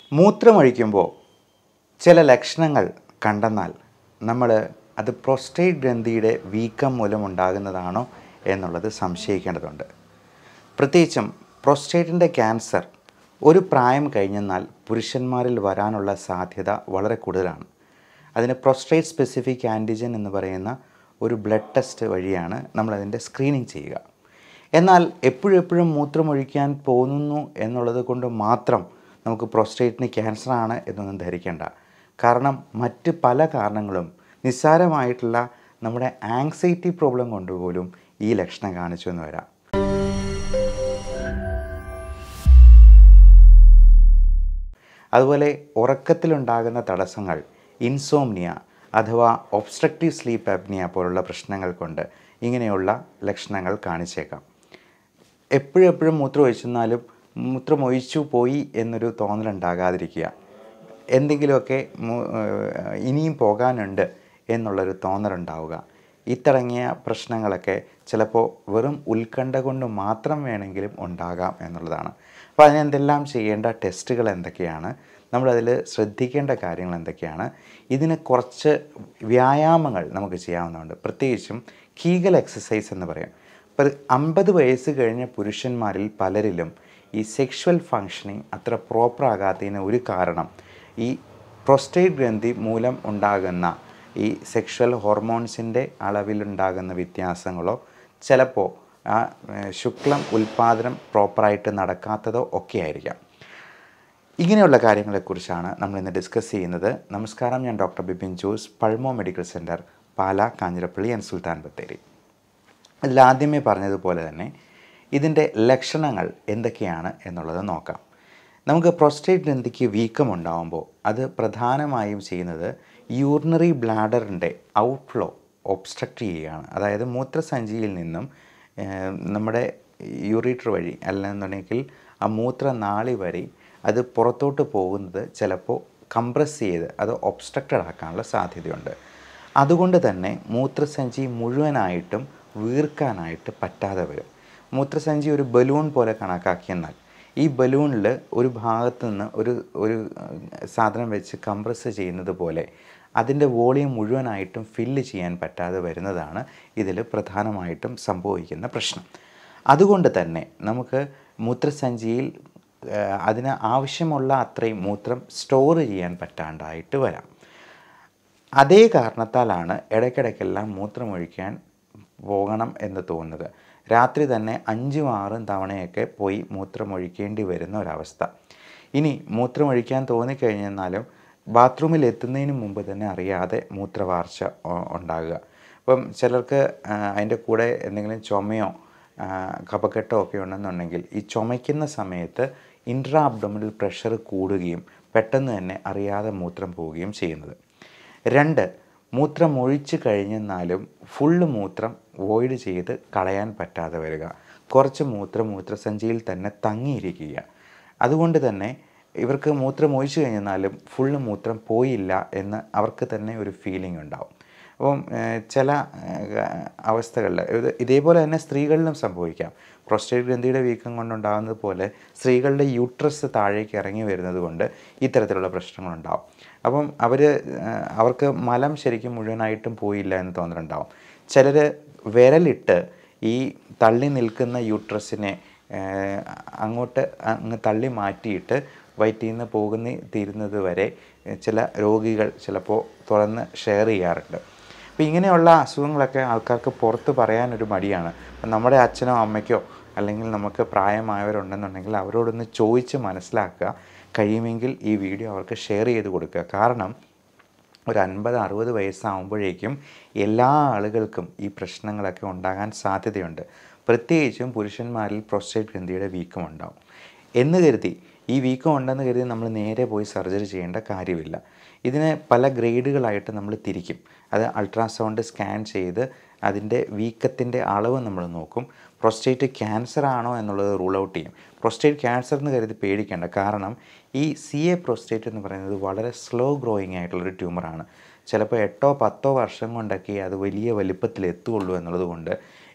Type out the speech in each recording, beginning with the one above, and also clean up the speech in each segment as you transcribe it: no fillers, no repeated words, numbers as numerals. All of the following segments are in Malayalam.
മൂത്രമൊഴിക്കുമ്പോൾ ചില ലക്ഷണങ്ങൾ കണ്ടെന്നാൽ നമ്മൾ അത് പ്രോസ്റ്റേറ്റ് ഗ്രന്ഥിയുടെ വീക്കം മൂലമുണ്ടാകുന്നതാണോ എന്നുള്ളത് സംശയിക്കേണ്ടതുണ്ട്. പ്രത്യേകിച്ചും പ്രോസ്റ്റേറ്റിൻ്റെ ക്യാൻസർ ഒരു പ്രായം കഴിഞ്ഞെന്നാൽ പുരുഷന്മാരിൽ വരാനുള്ള സാധ്യത വളരെ കൂടുതലാണ്. അതിന് പ്രോസ്റ്റേറ്റ് സ്പെസിഫിക് ആൻറ്റിജൻ എന്ന് പറയുന്ന ഒരു ബ്ലഡ് ടെസ്റ്റ് വഴിയാണ് നമ്മളതിൻ്റെ സ്ക്രീനിങ് ചെയ്യുക. എന്നാൽ എപ്പോഴും മൂത്രമൊഴിക്കാൻ പോകുന്നു എന്നുള്ളത് കൊണ്ട് മാത്രം നമുക്ക് പ്രോസ്റ്റേറ്റിന് ക്യാൻസറാണ് എന്നൊന്നും ധരിക്കേണ്ട. കാരണം മറ്റ് പല കാരണങ്ങളും നിസ്സാരമായിട്ടുള്ള നമ്മുടെ ആങ്സൈറ്റി പ്രോബ്ലം കൊണ്ടുപോലും ഈ ലക്ഷണം കാണിച്ചു എന്ന് വരാം. അതുപോലെ ഉറക്കത്തിലുണ്ടാകുന്ന തടസ്സങ്ങൾ, ഇൻസോംനിയ അഥവാ ഒബ്സ്ട്രക്റ്റീവ് സ്ലീപ്പ് ആപ്നിയ പോലുള്ള പ്രശ്നങ്ങൾ കൊണ്ട് ഇങ്ങനെയുള്ള ലക്ഷണങ്ങൾ കാണിച്ചേക്കാം. എപ്പോഴും മൂത്രമൊഴിച്ചെന്നാലും മൂത്രമൊഴിച്ചു പോയി എന്നൊരു തോന്നലുണ്ടാകാതിരിക്കുക. എന്തെങ്കിലുമൊക്കെ ഇനിയും പോകാനുണ്ട് എന്നുള്ളൊരു തോന്നലുണ്ടാവുക. ഇത്തടങ്ങിയ പ്രശ്നങ്ങളൊക്കെ ചിലപ്പോൾ വെറും ഉത്കണ്ഠ കൊണ്ട് മാത്രം വേണമെങ്കിലും ഉണ്ടാകാം എന്നുള്ളതാണ്. അപ്പോൾ അതിനെന്തെല്ലാം ചെയ്യേണ്ട ടെസ്റ്റുകൾ എന്തൊക്കെയാണ്, നമ്മളതിൽ ശ്രദ്ധിക്കേണ്ട കാര്യങ്ങൾ എന്തൊക്കെയാണ്, ഇതിന് കുറച്ച് വ്യായാമങ്ങൾ നമുക്ക് ചെയ്യാവുന്നതുണ്ട്. പ്രത്യേകിച്ചും കീഗൽ എക്സസൈസ് എന്ന് പറയും. അപ്പോൾ 50 വയസ്സ് കഴിഞ്ഞ പുരുഷന്മാരിൽ പലരിലും ഈ സെക്ഷുവൽ ഫങ്ഷനിങ് അത്ര പ്രോപ്പർ ആകാത്തതിന് ഒരു കാരണം ഈ പ്രോസ്റ്റേറ്റ് ഗ്രന്ഥി മൂലം ഉണ്ടാകുന്ന ഈ സെക്ഷുവൽ ഹോർമോൺസിൻ്റെ അളവിലുണ്ടാകുന്ന വ്യത്യാസങ്ങളോ ചിലപ്പോൾ ആ ശുക്ലം ഉൽപ്പാദനം പ്രോപ്പറായിട്ട് നടക്കാത്തതോ ഒക്കെ ആയിരിക്കാം. ഇങ്ങനെയുള്ള കാര്യങ്ങളെക്കുറിച്ചാണ് നമ്മളിന്ന് ഡിസ്കസ് ചെയ്യുന്നത്. നമസ്കാരം, ഞാൻ doctor Bipin Jose, pulmo medical centre, Pala, Kanjirappally and Sultan Bathery. അതിലാദ്യമേ പറഞ്ഞതുപോലെ തന്നെ ഇതിൻ്റെ ലക്ഷണങ്ങൾ എന്തൊക്കെയാണ് എന്നുള്ളത് നോക്കാം. നമുക്ക് പ്രോസ്റ്റേറ്റ് ഗ്രന്ഥിക്ക് വീക്കമുണ്ടാകുമ്പോൾ അത് പ്രധാനമായും ചെയ്യുന്നത് യൂറിനറി ബ്ലാഡറിൻ്റെ ഔട്ട്ഫ്ലോ ഒബ്സ്ട്രക്റ്റ് ചെയ്യുകയാണ്. അതായത് മൂത്രസഞ്ചിയിൽ നിന്നും നമ്മുടെ യൂറിറ്റർ വഴി അല്ലെന്നുണ്ടെങ്കിൽ ആ മൂത്രനാളി വഴി അത് പുറത്തോട്ട് പോകുന്നത് ചിലപ്പോൾ കംപ്രസ് ചെയ്ത് അത് ഒബ്സ്ട്രക്റ്റഡ് ആക്കാനുള്ള സാധ്യതയുണ്ട്. അതുകൊണ്ട് തന്നെ മൂത്രസഞ്ചി മുഴുവനായിട്ടും വീർക്കാനായിട്ട് പറ്റാതെ വരും. മൂത്രസഞ്ചി ഒരു ബലൂൺ പോലെ കണക്കാക്കിയെന്നാൽ ഈ ബലൂണിൽ ഒരു ഭാഗത്തു നിന്ന് ഒരു സാധനം വെച്ച് കംപ്രസ് ചെയ്യുന്നത് പോലെ അതിൻ്റെ വോളിയം മുഴുവനായിട്ടും ഫില്ല് ചെയ്യാൻ പറ്റാതെ വരുന്നതാണ് ഇതിൽ പ്രധാനമായിട്ടും സംഭവിക്കുന്ന പ്രശ്നം. അതുകൊണ്ട് തന്നെ നമുക്ക് മൂത്രസഞ്ചിയിൽ അതിന് ആവശ്യമുള്ള അത്രയും മൂത്രം സ്റ്റോർ ചെയ്യാൻ പറ്റാണ്ടായിട്ട് വരാം. അതേ കാരണത്താലാണ് ഇടയ്ക്കിടയ്ക്കെല്ലാം മൂത്രമൊഴിക്കാൻ പോകണം എന്ന് തോന്നുന്നത്. രാത്രി തന്നെ 5-6 തവണയൊക്കെ പോയി മൂത്രമൊഴിക്കേണ്ടി വരുന്ന ഒരവസ്ഥ. ഇനി മൂത്രമൊഴിക്കാൻ തോന്നിക്കഴിഞ്ഞെന്നാലും ബാത്റൂമിൽ എത്തുന്നതിന് മുമ്പ് തന്നെ അറിയാതെ മൂത്രവാർച്ച ഉണ്ടാകുക. അപ്പം ചിലർക്ക് അതിൻ്റെ കൂടെ എന്തെങ്കിലും ചുമയോ കഫക്കെട്ടോ ഒക്കെ ഉണ്ടെന്നുണ്ടെങ്കിൽ ഈ ചുമയ്ക്കുന്ന സമയത്ത് ഇൻട്രാ അബ്ഡോമിനൽ പ്രഷർ കൂടുകയും പെട്ടെന്ന് തന്നെ അറിയാതെ മൂത്രം പോവുകയും ചെയ്യുന്നത്. 2, മൂത്രമൊഴിച്ച് കഴിഞ്ഞെന്നാലും ഫുള്ള് മൂത്രം വോയിഡ് ചെയ്ത് കളയാൻ പറ്റാതെ വരിക. കുറച്ച് മൂത്രസഞ്ചിയിൽ തന്നെ തങ്ങിയിരിക്കുക. അതുകൊണ്ട് തന്നെ ഇവർക്ക് മൂത്രമൊഴിച്ച് കഴിഞ്ഞെന്നാലും ഫുള്ള് മൂത്രം പോയില്ല എന്ന് അവർക്ക് തന്നെ ഒരു ഫീലിംഗ് ഉണ്ടാവും. അപ്പം ചില അവസ്ഥകളിൽ ഇതേപോലെ തന്നെ സ്ത്രീകളിലും സംഭവിക്കാം. പ്രോസ്റ്റേറ്റ് ഗ്രന്ഥിയുടെ വീക്കം കൊണ്ടുണ്ടാകുന്നത് പോലെ സ്ത്രീകളുടെ യൂട്രസ് താഴേക്ക് ഇറങ്ങി വരുന്നത് കൊണ്ട് ഇത്തരത്തിലുള്ള പ്രശ്നങ്ങളുണ്ടാവും. അപ്പം അവർക്ക് മലം ശരിക്കും മുഴുവനായിട്ടും പോയില്ല എന്ന് തോന്നലുണ്ടാവും. ചിലർ വിരലിട്ട് ഈ തള്ളി നിൽക്കുന്ന യൂട്രസിനെ അങ്ങ് തള്ളി മാറ്റിയിട്ട് വയറ്റിൽ നിന്ന് തീരുന്നത് വരെ ചില രോഗികൾ ചിലപ്പോൾ തുറന്ന് ഷെയർ ചെയ്യാറുണ്ട്. അപ്പോൾ ഇങ്ങനെയുള്ള അസുഖങ്ങളൊക്കെ ആൾക്കാർക്ക് പുറത്ത് പറയാനൊരു മടിയാണ്. നമ്മുടെ അച്ഛനോ അമ്മയ്ക്കോ അല്ലെങ്കിൽ നമുക്ക് പ്രായമായവരുണ്ടെന്നുണ്ടെങ്കിൽ അവരോടൊന്ന് ചോദിച്ച് മനസ്സിലാക്കുക. കഴിയുമെങ്കിൽ ഈ വീഡിയോ അവർക്ക് ഷെയർ ചെയ്ത് കൊടുക്കുക. കാരണം ഒരു 50-60 വയസ്സാകുമ്പോഴേക്കും എല്ലാ ആളുകൾക്കും ഈ പ്രശ്നങ്ങളൊക്കെ ഉണ്ടാകാൻ സാധ്യതയുണ്ട്. പ്രത്യേകിച്ചും പുരുഷന്മാരിൽ പ്രോസ്റ്റേറ്റ് ഗ്രന്ഥിയുടെ വീക്കം ഉണ്ടാവും എന്ന് കരുതി ഈ വീക്കം ഉണ്ടെന്ന് കരുതി നമ്മൾ നേരെ പോയി സർജറി ചെയ്യേണ്ട കാര്യമില്ല. ഇതിനെ പല ഗ്രേഡുകളായിട്ട് നമ്മൾ തിരിക്കും. അത് അൾട്രാസൗണ്ട് സ്കാൻ ചെയ്ത് അതിൻ്റെ വീക്കത്തിൻ്റെ അളവ് നമ്മൾ നോക്കും. പ്രോസ്റ്റേറ്റ് ക്യാൻസർ ആണോ എന്നുള്ളത് റൂൾ ഔട്ട് ചെയ്യും. പ്രോസ്റ്റേറ്റ് ക്യാൻസർ എന്ന് കരുതി പേടിക്കേണ്ട. കാരണം ഈ CA പ്രോസ്റ്റേറ്റ് എന്ന് പറയുന്നത് വളരെ സ്ലോ ഗ്രോയിങ് ആയിട്ടുള്ളൊരു ട്യൂമറാണ്. ചിലപ്പോൾ 8-10 വർഷം കൊണ്ടൊക്കെ അത് വലിയ വലിപ്പത്തിൽ എത്തുകയുള്ളൂ എന്നുള്ളത് കൊണ്ട്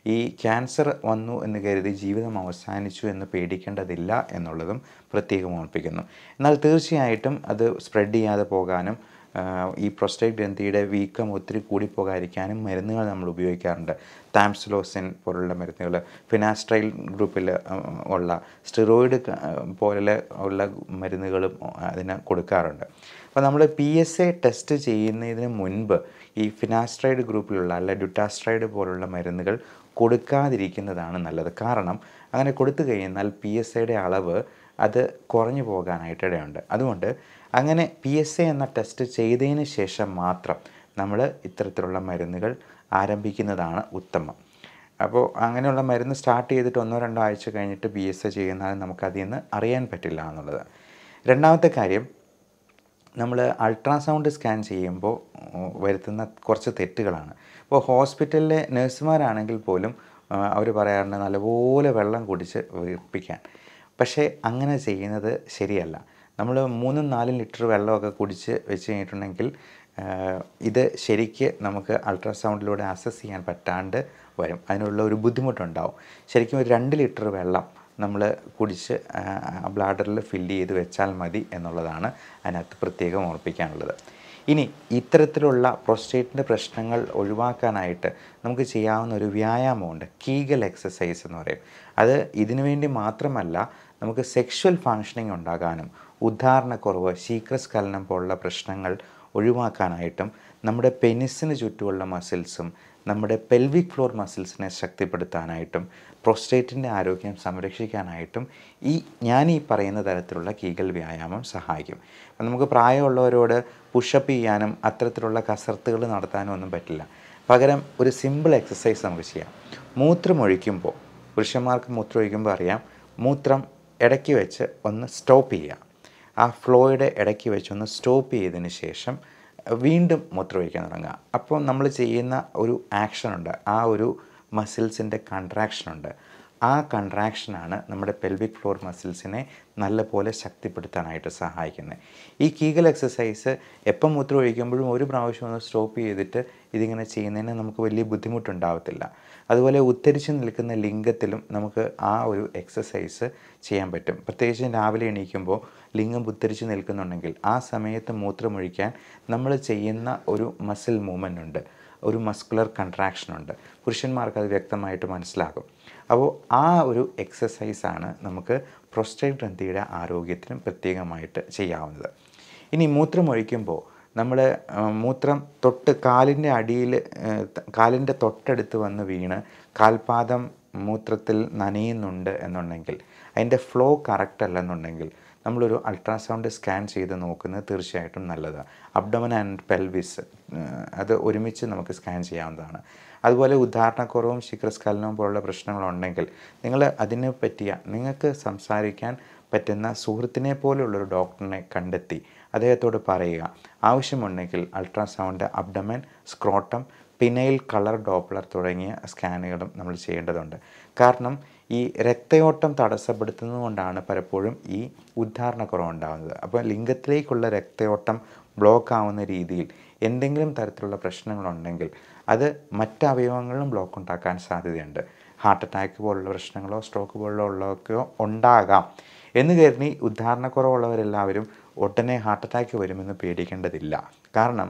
ഈ ക്യാൻസർ വന്നു എന്ന് കരുതി ജീവിതം അവസാനിച്ചു എന്ന് പേടിക്കേണ്ടതില്ല എന്നുള്ളതും പ്രത്യേകം ഓർമ്മിപ്പിക്കുന്നു. എന്നാൽ തീർച്ചയായിട്ടും അത് സ്പ്രെഡ് ചെയ്യാതെ പോകാനും ഈ പ്രോസ്റ്റേറ്റ് ഗ്രന്ഥിയുടെ വീക്കം ഒത്തിരി കൂടിപ്പോകാതിരിക്കാനും മരുന്നുകൾ നമ്മൾ ഉപയോഗിക്കാറുണ്ട്. താംസുലോസിൻ പോലുള്ള മരുന്നുകൾ, ഫിനാസ്ട്രൈൽ ഗ്രൂപ്പിൽ ഉള്ള സ്റ്റെറോയിഡ് പോലെ ഉള്ള മരുന്നുകളും അതിന് കൊടുക്കാറുണ്ട്. അപ്പോൾ നമ്മൾ PSA ടെസ്റ്റ് ചെയ്യുന്നതിന് മുൻപ് ഈ ഫിനാസ്ട്രൈഡ് ഗ്രൂപ്പിലുള്ള അല്ല ഡ്യൂട്ടാസ്ട്രൈഡ് പോലുള്ള മരുന്നുകൾ കൊടുക്കാതിരിക്കുന്നതാണ് നല്ലത്. കാരണം അങ്ങനെ കൊടുത്തു കഴിഞ്ഞാൽ PSAയുടെ അളവ് അത് കുറഞ്ഞു പോകാനായിട്ടിടയുണ്ട്. അതുകൊണ്ട് അങ്ങനെ PSA എന്ന ടെസ്റ്റ് ചെയ്തതിന് ശേഷം മാത്രം നമ്മൾ ഇത്തരത്തിലുള്ള മരുന്നുകൾ ആരംഭിക്കുന്നതാണ് ഉത്തമം. അപ്പോൾ അങ്ങനെയുള്ള മരുന്ന് സ്റ്റാർട്ട് ചെയ്തിട്ട് 1-2 ആഴ്ച കഴിഞ്ഞിട്ട് PSA ചെയ്യുന്നാൽ നമുക്കതിൽ നിന്ന് അറിയാൻ പറ്റില്ല എന്നുള്ളത്. രണ്ടാമത്തെ കാര്യം, നമ്മൾ അൾട്രാസൗണ്ട് സ്കാൻ ചെയ്യുമ്പോൾ വരുത്തുന്ന കുറച്ച് തെറ്റുകളാണ്. ഇപ്പോൾ ഹോസ്പിറ്റലിലെ നഴ്സുമാരാണെങ്കിൽ പോലും അവർ പറയാറുണ്ട് നല്ലപോലെ വെള്ളം കുടിച്ച് വീർപ്പിക്കാൻ. പക്ഷേ അങ്ങനെ ചെയ്യുന്നത് ശരിയല്ല. നമ്മൾ 3-4 ലിറ്റർ വെള്ളമൊക്കെ കുടിച്ച് വെച്ച് കഴിഞ്ഞിട്ടുണ്ടെങ്കിൽ ഇത് ശരിക്ക് നമുക്ക് അൾട്രാസൗണ്ടിലൂടെ അസസ് ചെയ്യാൻ പറ്റാണ്ട് വരും. അതിനുള്ള ഒരു ബുദ്ധിമുട്ടുണ്ടാവും. ശരിക്കും ഒരു 2 ലിറ്റർ വെള്ളം നമ്മൾ കുടിച്ച് ബ്ലാഡറിൽ ഫില്ല് ചെയ്ത് വെച്ചാൽ മതി എന്നുള്ളതാണ് അതിനകത്ത് പ്രത്യേകം ഓർമ്മിപ്പിക്കാനുള്ളത്. ഇനി ഇത്തരത്തിലുള്ള പ്രോസ്റ്റേറ്റിൻ്റെ പ്രശ്നങ്ങൾ ഒഴിവാക്കാനായിട്ട് നമുക്ക് ചെയ്യാവുന്ന ഒരു വ്യായാമമുണ്ട്, കീഗൽ എക്സസൈസ് എന്ന് പറയും. അത് ഇതിനു വേണ്ടി മാത്രമല്ല, നമുക്ക് സെക്ഷൽ ഫങ്ഷനിങ് ഉണ്ടാകാനും ഉദ്ധാരണക്കുറവ്, ശീഘ്രസ്ഖലനം പോലുള്ള പ്രശ്നങ്ങൾ ഒഴിവാക്കാനായിട്ടും നമ്മുടെ പെനിസിന് ചുറ്റുമുള്ള മസിൽസും നമ്മുടെ പെൽവിക് ഫ്ലോർ മസിൽസിനെ ശക്തിപ്പെടുത്താനായിട്ടും പ്രോസ്റ്റേറ്റിൻ്റെ ആരോഗ്യം സംരക്ഷിക്കാനായിട്ടും ഞാൻ ഈ പറയുന്ന തരത്തിലുള്ള കീഗൽ വ്യായാമം സഹായിക്കും. അപ്പം നമുക്ക് പ്രായമുള്ളവരോട് പുഷപ്പ് ചെയ്യാനും അത്തരത്തിലുള്ള കസർത്തുകൾ നടത്താനും ഒന്നും പറ്റില്ല. പകരം ഒരു സിമ്പിൾ എക്സസൈസ് നമുക്ക് ചെയ്യാം. മൂത്രമൊഴിക്കുമ്പോൾ, പുരുഷന്മാർക്ക് മൂത്രമൊഴിക്കുമ്പോൾ അറിയാം, മൂത്രം ഇടയ്ക്ക് വെച്ച് ഒന്ന് സ്റ്റോപ്പ് ചെയ്യുക. ആ ഫ്ലോയുടെ ഇടയ്ക്ക് വെച്ച് ഒന്ന് സ്റ്റോപ്പ് ചെയ്തതിന് ശേഷം വീണ്ടും മൂത്രമൊഴിക്കാൻ തുടങ്ങുക. അപ്പോൾ നമ്മൾ ചെയ്യുന്ന ഒരു ആക്ഷനുണ്ട്, ആ ഒരു മസിൽസിൻ്റെ കൺട്രാക്ഷനുണ്ട്. ആ കൺട്രാക്ഷനാണ് നമ്മുടെ പെൽവിക് ഫ്ലോർ മസിൽസിനെ നല്ലപോലെ ശക്തിപ്പെടുത്താനായിട്ട് സഹായിക്കുന്നത്. ഈ കീഗൽ എക്സസൈസ് എപ്പം മൂത്രം ഒഴിക്കുമ്പോഴും ഒരു പ്രാവശ്യം ഒന്ന് സ്റ്റോപ്പ് ചെയ്തിട്ട് ഇതിങ്ങനെ ചെയ്യുന്നതിന് നമുക്ക് വലിയ ബുദ്ധിമുട്ടുണ്ടാകത്തില്ല. അതുപോലെ ഉത്തരിച്ച് നിൽക്കുന്ന ലിംഗത്തിലും നമുക്ക് ആ ഒരു എക്സസൈസ് ചെയ്യാൻ പറ്റും. പ്രത്യേകിച്ച് രാവിലെ എണീക്കുമ്പോൾ ലിംഗം ഉത്തരിച്ച് നിൽക്കുന്നുണ്ടെങ്കിൽ ആ സമയത്ത് മൂത്രമൊഴിക്കാൻ നമ്മൾ ചെയ്യുന്ന ഒരു മസിൽ മൂവ്മെൻ്റ് ഉണ്ട്, ഒരു മസ്കുലർ കൺട്രാക്ഷനുണ്ട്. പുരുഷന്മാർക്ക് അത് വ്യക്തമായിട്ട് മനസ്സിലാകും. അപ്പോൾ ആ ഒരു എക്സസൈസാണ് നമുക്ക് പ്രോസ്റ്റേറ്റ് ഗ്രന്ഥിയുടെ ആരോഗ്യത്തിനും പ്രത്യേകമായിട്ട് ചെയ്യാവുന്നത്. ഇനി മൂത്രമൊഴിക്കുമ്പോൾ നമ്മൾ മൂത്രം കാലിൻ്റെ അടിയിൽ, കാലിൻ്റെ തൊട്ടടുത്ത് വന്ന് വീണ് കാൽപാദം മൂത്രത്തിൽ നനയുന്നുണ്ട് എന്നുണ്ടെങ്കിൽ, അതിൻ്റെ ഫ്ലോ കറക്റ്റ് അല്ലെന്നുണ്ടെങ്കിൽ നമ്മളൊരു അൾട്രാസൗണ്ട് സ്കാൻ ചെയ്ത് നോക്കുന്നത് തീർച്ചയായിട്ടും നല്ലതാണ്. അബ്ഡോമൻ ആൻഡ് പെൽവിസ് അത് ഒരുമിച്ച് നമുക്ക് സ്കാൻ ചെയ്യാവുന്നതാണ്. അതുപോലെ ഉദ്ധാരണക്കുറവും ശീഘ്രസ്ഖലനവും പോലുള്ള പ്രശ്നങ്ങളുണ്ടെങ്കിൽ നിങ്ങൾ അതിനെ പറ്റിയ നിങ്ങൾക്ക് സംസാരിക്കാൻ പറ്റുന്ന സുഹൃത്തിനെ പോലെയുള്ളൊരു ഡോക്ടറിനെ കണ്ടെത്തി അദ്ദേഹത്തോട് പറയുക. ആവശ്യമുണ്ടെങ്കിൽ ultrasound, abdomen, scrotum, penile colour Doppler തുടങ്ങിയ സ്കാനുകളും നമ്മൾ ചെയ്യേണ്ടതുണ്ട്. കാരണം ഈ രക്തയോട്ടം തടസ്സപ്പെടുത്തുന്നതുകൊണ്ടാണ് പലപ്പോഴും ഈ ഉദ്ധാരണക്കുറവ് ഉണ്ടാകുന്നത്. അപ്പോൾ ലിംഗത്തിലേക്കുള്ള രക്തയോട്ടം ബ്ലോക്ക് ആവുന്ന രീതിയിൽ എന്തെങ്കിലും തരത്തിലുള്ള പ്രശ്നങ്ങളുണ്ടെങ്കിൽ അത് മറ്റ് അവയവങ്ങളിലും ബ്ലോക്ക് ഉണ്ടാക്കാൻ സാധ്യതയുണ്ട്. ഹാർട്ട് അറ്റാക്ക് പോലുള്ള പ്രശ്നങ്ങളോ സ്ട്രോക്ക് പോലുള്ളതൊക്കെയോ ഉണ്ടാകാം എന്ന് കരുതി ഉദ്ധാരണക്കുറവുള്ളവരെല്ലാവരും ഉടനെ ഹാർട്ട് അറ്റാക്ക് വരുമെന്ന് പേടിക്കേണ്ടതില്ല. കാരണം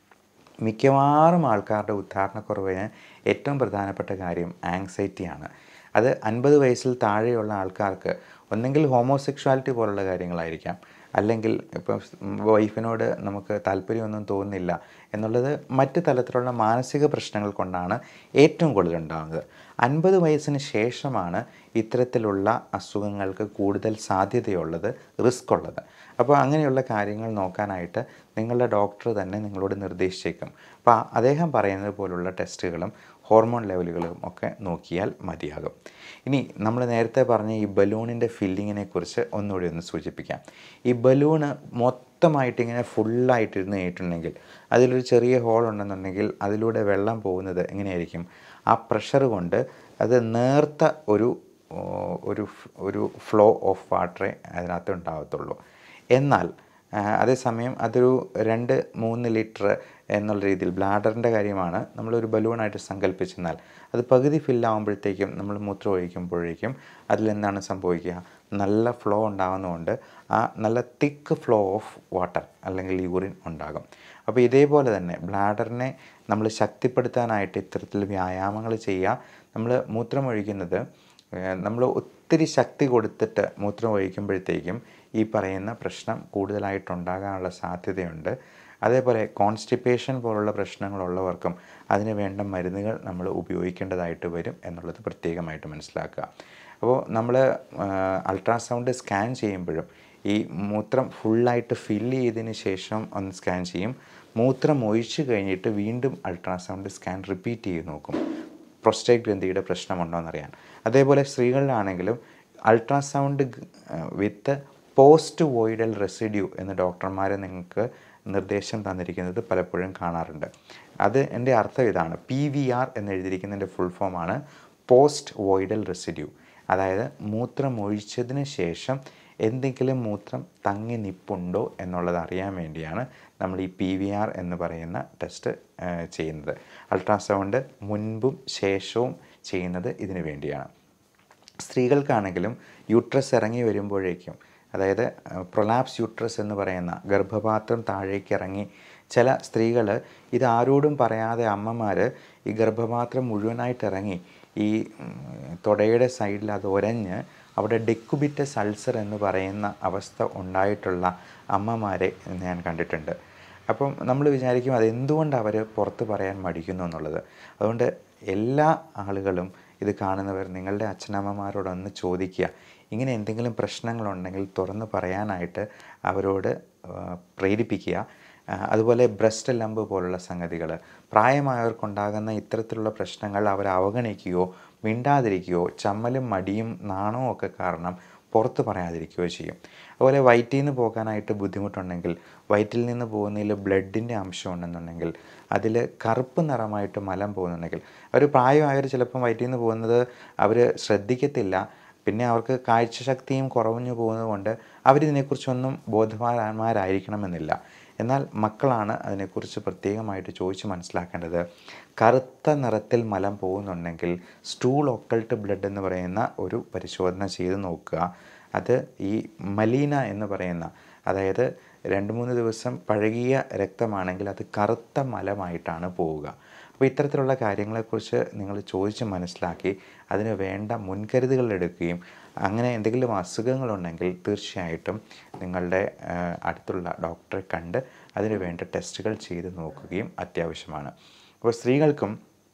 മിക്കവാറും ആൾക്കാരുടെ ഉദ്ധാരണക്കുറവിന് ഏറ്റവും പ്രധാനപ്പെട്ട കാര്യം ആങ്സൈറ്റിയാണ്. അത് 50 വയസ്സിൽ താഴെയുള്ള ആൾക്കാർക്ക് ഒന്നെങ്കിൽ ഹോമോസെക്ഷുവാലിറ്റി പോലുള്ള കാര്യങ്ങളായിരിക്കാം, അല്ലെങ്കിൽ ഇപ്പം വൈഫിനോട് നമുക്ക് താല്പര്യമൊന്നും തോന്നുന്നില്ല എന്നുള്ളത് മറ്റ് തലത്തിലുള്ള മാനസിക പ്രശ്നങ്ങൾ കൊണ്ടാണ് ഏറ്റവും കൂടുതൽ ഉണ്ടാകുന്നത്. 50 വയസ്സിന് ശേഷമാണ് ഇത്തരത്തിലുള്ള അസുഖങ്ങൾക്ക് കൂടുതൽ സാധ്യതയുള്ളത്, റിസ്ക് ഉള്ളത്. അപ്പോൾ അങ്ങനെയുള്ള കാര്യങ്ങൾ നോക്കാനായിട്ട് നിങ്ങളുടെ ഡോക്ടർ തന്നെ നിങ്ങളോട് നിർദ്ദേശിച്ചേക്കും. അപ്പോൾ അദ്ദേഹം പറയുന്നത് പോലുള്ള ടെസ്റ്റുകളും ഹോർമോൺ ലെവലുകളും ഒക്കെ നോക്കിയാൽ മതിയാകും. ഇനി നമ്മൾ നേരത്തെ പറഞ്ഞ ഈ ബലൂണിൻ്റെ ഫില്ലിങ്ങിനെ കുറിച്ച് ഒന്നുകൂടി ഒന്ന് സൂചിപ്പിക്കാം. ഈ ബലൂണ് മൊത്തമായിട്ട് ഇങ്ങനെ ഫുള്ളായിട്ടിരുന്ന് കഴിഞ്ഞിട്ടുണ്ടെങ്കിൽ അതിലൊരു ചെറിയ ഹോൾ ഉണ്ടെന്നുണ്ടെങ്കിൽ അതിലൂടെ വെള്ളം പോകുന്നത് എങ്ങനെയായിരിക്കും? ആ പ്രഷർ കൊണ്ട് അത് നേർത്ത ഒരു ഫ്ലോ ഓഫ് വാട്ടറേ അതിനകത്ത് ഉണ്ടാകത്തുള്ളൂ. എന്നാൽ അതേസമയം അതൊരു 2-3 ലിറ്റർ എന്നുള്ള രീതിയിൽ ബ്ലാഡറിൻ്റെ കാര്യമാണ് നമ്മളൊരു ബലൂണായിട്ട് സങ്കല്പിച്ചെന്നാൽ അത് പകുതി ഫില്ലാകുമ്പോഴത്തേക്കും നമ്മൾ മൂത്രം ഒഴിക്കുമ്പോഴേക്കും അതിലെന്താണ് സംഭവിക്കുക, നല്ല ഫ്ലോ ഉണ്ടാകുന്നതുകൊണ്ട് ആ നല്ല തിക്ക് ഫ്ലോ ഓഫ് വാട്ടർ അല്ലെങ്കിൽ യൂറിൻ ഉണ്ടാകും. അപ്പോൾ ഇതേപോലെ തന്നെ ബ്ലാഡറിനെ നമ്മൾ ശക്തിപ്പെടുത്താനായിട്ട് ഇത്തരത്തിൽ വ്യായാമങ്ങൾ ചെയ്യുക. നമ്മൾ മൂത്രമൊഴിക്കുന്നത് നമ്മൾ ഒത്തിരി ശക്തി കൊടുത്തിട്ട് മൂത്രം ഒഴിക്കുമ്പോഴത്തേക്കും ഈ പറയുന്ന പ്രശ്നം കൂടുതലായിട്ടുണ്ടാകാനുള്ള സാധ്യതയുണ്ട്. അതേപോലെ കോൺസ്റ്റിപ്പേഷൻ പോലുള്ള പ്രശ്നങ്ങളുള്ളവർക്കും അതിന് വേണ്ട മരുന്നുകൾ നമ്മൾ ഉപയോഗിക്കേണ്ടതായിട്ട് വരും എന്നുള്ളത് പ്രത്യേകമായിട്ട് മനസ്സിലാക്കുക. അപ്പോൾ നമ്മൾ അൾട്രാസൗണ്ട് സ്കാൻ ചെയ്യുമ്പോഴും ഈ മൂത്രം ഫുള്ളായിട്ട് ഫില്ല് ചെയ്തതിന് ശേഷം ഒന്ന് സ്കാൻ ചെയ്യും. മൂത്രം ഒഴിച്ച് കഴിഞ്ഞിട്ട് വീണ്ടും അൾട്രാസൗണ്ട് സ്കാൻ റിപ്പീറ്റ് ചെയ്ത് നോക്കും, പ്രോസ്റ്റേറ്റ് ഗ്രന്ഥിയുടെ പ്രശ്നമുണ്ടോയെന്നറിയാൻ. അതേപോലെ സ്ത്രീകളിലാണെങ്കിലും ultrasound with post voidal residue എന്ന് ഡോക്ടർമാർ നിങ്ങൾക്ക് നിർദ്ദേശം തന്നിരിക്കുന്നത് പലപ്പോഴും കാണാറുണ്ട്. അത് എൻ്റെ അർത്ഥം ഇതാണ്, PVR എന്ന് എഴുതിയിരിക്കുന്നതിൻ്റെ ഫുൾ ഫോമാണ് പോസ്റ്റ് വോയിഡൽ റെസിഡ്യൂ. അതായത് മൂത്രം ഒഴിച്ചതിന് ശേഷം എന്തെങ്കിലും മൂത്രം തങ്ങി നിപ്പുണ്ടോ എന്നുള്ളത് അറിയാൻ വേണ്ടിയാണ് നമ്മൾ ഈ PVR എന്ന് പറയുന്ന ടെസ്റ്റ് ചെയ്യുന്നത്. അൾട്രാസൗണ്ട് മുൻപും ശേഷവും ചെയ്യുന്നത് ഇതിനു വേണ്ടിയാണ്. സ്ത്രീകൾക്കാണെങ്കിലും യൂട്രസ് ഇറങ്ങി വരുമ്പോഴേക്കും, അതായത് പ്രൊലാപ്സ് യൂട്രസ് എന്ന് പറയുന്ന ഗർഭപാത്രം താഴേക്ക് ഇറങ്ങി, ചില സ്ത്രീകൾ ഇത് ആരോടും പറയാതെ അമ്മമാർ ഈ ഗർഭപാത്രം മുഴുവനായിട്ട് ഇറങ്ങി ഈ തൊടയുടെ സൈഡിൽ അത് ഒരഞ്ഞ് അവിടെ ഡെക്കുബിറ്റസ് അൾസർ എന്ന് പറയുന്ന അവസ്ഥ ഉണ്ടായിട്ടുള്ള അമ്മമാരെ ഞാൻ കണ്ടിട്ടുണ്ട്. അപ്പം നമ്മൾ വിചാരിക്കും അതെന്തുകൊണ്ട് അവർ പുറത്ത് പറയാൻ മടിക്കുന്നു എന്നുള്ളത്. അതുകൊണ്ട് എല്ലാ ആളുകളും ഇത് കാണുന്നവർ നിങ്ങളുടെ അച്ഛനമ്മമാരോടൊന്ന് ചോദിക്കുക, ഇങ്ങനെ എന്തെങ്കിലും പ്രശ്നങ്ങളുണ്ടെങ്കിൽ തുറന്ന് പറയാനായിട്ട് അവരോട് പ്രേരിപ്പിക്കുക. അതുപോലെ ബ്രസ്റ്റ് ലംബ് പോലുള്ള സംഗതികൾ, പ്രായമായവർക്കുണ്ടാകുന്ന ഇത്തരത്തിലുള്ള പ്രശ്നങ്ങൾ അവർ അവഗണിക്കുകയോ മിണ്ടാതിരിക്കുകയോ ചമ്മലും മടിയും നാണവും ഒക്കെ കാരണം പുറത്ത് പറയാതിരിക്കുകയോ ചെയ്യും. അതുപോലെ വയറ്റിൽ നിന്ന് പോകാനായിട്ട് ബുദ്ധിമുട്ടുണ്ടെങ്കിൽ, വയറ്റിൽ നിന്ന് പോകുന്നതിൽ ബ്ലഡിൻ്റെ അംശം ഉണ്ടെന്നുണ്ടെങ്കിൽ, അതിൽ കറുപ്പ് നിറമായിട്ട് മലം പോകുന്നുണ്ടെങ്കിൽ, അവർ പ്രായമായവർ ചിലപ്പം വയറ്റിൽ നിന്ന് പോകുന്നത് അവർ ശ്രദ്ധിക്കത്തില്ല, പിന്നെ അവർക്ക് കാഴ്ചശക്തിയും കുറഞ്ഞു പോകുന്നത് കൊണ്ട് അവരിതിനെക്കുറിച്ചൊന്നും ബോധവാന്മാരായിരിക്കണമെന്നില്ല. എന്നാൽ മക്കളാണ് അതിനെക്കുറിച്ച് പ്രത്യേകമായിട്ട് ചോദിച്ച് മനസ്സിലാക്കേണ്ടത്. കറുത്ത നിറത്തിൽ മലം പോകുന്നുണ്ടെങ്കിൽ സ്റ്റൂൾ ഒക്കൾട്ട് ബ്ലഡ് എന്ന് പറയുന്ന ഒരു പരിശോധന ചെയ്ത് നോക്കുക. അത് ഈ മലീന എന്ന് പറയുന്ന, അതായത് 2-3 ദിവസം പഴകിയ രക്തമാണെങ്കിൽ അത് കറുത്ത മലമായിട്ടാണ് പോവുക. അപ്പോൾ ഇത്തരത്തിലുള്ള കാര്യങ്ങളെക്കുറിച്ച് നിങ്ങൾ ചോദിച്ച് മനസ്സിലാക്കി അതിന് വേണ്ട മുൻകരുതലുകൾ എടുക്കുകയും, അങ്ങനെ എന്തെങ്കിലും അസുഖങ്ങളുണ്ടെങ്കിൽ തീർച്ചയായിട്ടും നിങ്ങളുടെ അടുത്തുള്ള ഡോക്ടറെ കണ്ട് അതിന് വേണ്ട ടെസ്റ്റുകൾ ചെയ്ത് നോക്കുകയും അത്യാവശ്യമാണ്. അപ്പോൾ സ്ത്രീകൾക്കും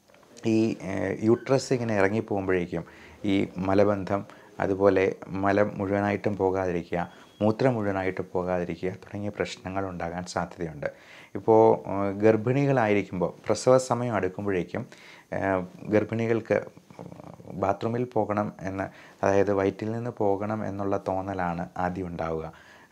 ഈ യൂട്രസ് ഇങ്ങനെ ഇറങ്ങിപ്പോകുമ്പോഴേക്കും ഈ മലബന്ധം, അതുപോലെ മലം മുഴുവനായിട്ടും പോകാതിരിക്കുക, മൂത്രം മുഴുവനായിട്ട് പോകാതിരിക്കുക തുടങ്ങിയ പ്രശ്നങ്ങൾ ഉണ്ടാകാൻ സാധ്യതയുണ്ട്. ഇപ്പോൾ ഗർഭിണികളായിരിക്കുമ്പോൾ പ്രസവ സമയം അടുക്കുമ്പോഴേക്കും ഗർഭിണികൾക്ക് ബാത്റൂമിൽ പോകണം എന്ന്, അതായത് വയറ്റിൽ നിന്ന് പോകണം എന്നുള്ള തോന്നലാണ് ആദ്യം ഉണ്ടാവുക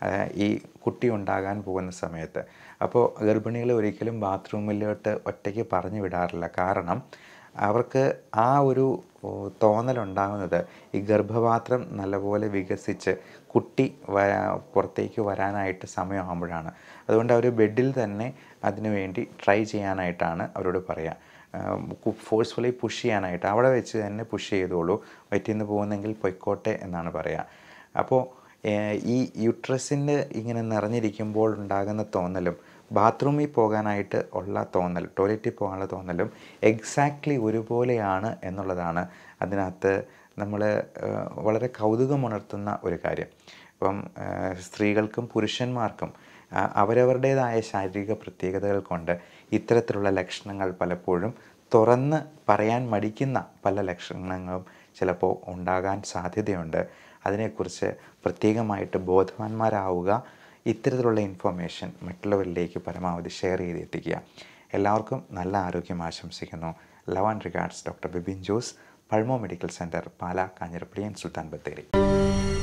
ഈ കുട്ടി ഉണ്ടാകാൻ പോകുന്ന സമയത്ത്. അപ്പോൾ ഗർഭിണികൾ ഒരിക്കലും ബാത്റൂമിലോട്ട് ഒറ്റയ്ക്ക് പറഞ്ഞു വിടാറില്ല. കാരണം അവർക്ക് ആ ഒരു തോന്നലുണ്ടാകുന്നത് ഈ ഗർഭപാത്രം നല്ലപോലെ വികസിച്ച് കുട്ടി പുറത്തേക്ക് വരാനായിട്ട് സമയമാകുമ്പോഴാണ്. അതുകൊണ്ട് അവർ ബെഡിൽ തന്നെ അതിനു വേണ്ടി ട്രൈ ചെയ്യാനായിട്ടാണ് അവരോട് പറയുക. ഫോഴ്സ്ഫുള്ളി പുഷ് ചെയ്യാനായിട്ട് അവിടെ വെച്ച് തന്നെ പുഷ് ചെയ്തോളൂ, വയറ്റിൽ നിന്ന് പോകുന്നെങ്കിൽ പൊയ്ക്കോട്ടെ എന്നാണ് പറയുക. അപ്പോൾ ഈ യൂട്രസിൻ്റെ ഇങ്ങനെ നിറഞ്ഞിരിക്കുമ്പോൾ ഉണ്ടാകുന്ന തോന്നലും ബാത്റൂമിൽ പോകാനായിട്ട് ഉള്ള തോന്നൽ, ടോയ്ലറ്റിൽ പോകാനുള്ള തോന്നലും എക്സാക്ട്ലി ഒരുപോലെയാണ് എന്നുള്ളതാണ് അതിനകത്ത് നമ്മൾ വളരെ കൗതുകമുണർത്തുന്ന ഒരു കാര്യം. ഇപ്പം സ്ത്രീകൾക്കും പുരുഷന്മാർക്കും അവരവരുടേതായ ശാരീരിക പ്രത്യേകതകൾ കൊണ്ട് ഇത്തരത്തിലുള്ള ലക്ഷണങ്ങൾ പലപ്പോഴും തുറന്ന് പറയാൻ മടിക്കുന്ന പല ലക്ഷണങ്ങളും ചിലപ്പോൾ ഉണ്ടാകാൻ സാധ്യതയുണ്ട്. അതിനെക്കുറിച്ച് പ്രത്യേകമായിട്ട് ബോധവാന്മാരാവുക. ഇത്തരത്തിലുള്ള ഇൻഫർമേഷൻ മറ്റുള്ളവരിലേക്ക് പരമാവധി ഷെയർ ചെയ്ത് എത്തിക്കുക. എല്ലാവർക്കും നല്ല ആരോഗ്യം ആശംസിക്കുന്നു. Love and regards, doctor Bibin Jose, pulmo medical centre, Pala, Kanjirappally, Sultan Bathery.